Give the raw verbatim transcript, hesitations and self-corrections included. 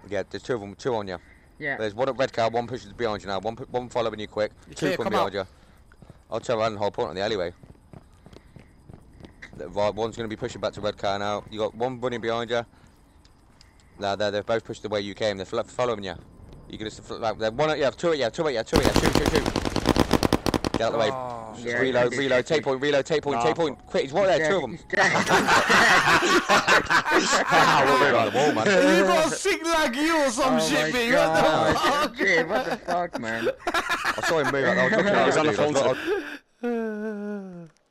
Yeah, there's two of them, two on you. Yeah. There's one at red car, one pushes behind you now, one one following you quick, You two clear, from come behind out. you. I'll tell around the whole point on the alleyway. The- Right, one's going to be pushing back to red car now. You got one running behind you. Now they're, they're both pushed the way you came. They're fl following you. You can just like they're one at you, two at you, two at you, two at you, shoot, shoot, shoot. Get out the way. Oh, Yeah, reload, yeah, reload, yeah, take yeah. point, reload, take point, Nah, take point. Quick, he's right there, two of them. He's dead. Ah, we're on the wall, man. You got a sick like you or some Oh shit, my B. God. What the fuck? Dude, what the fuck, man? I saw him move. I was looking at He's the on the dude. I was phone like,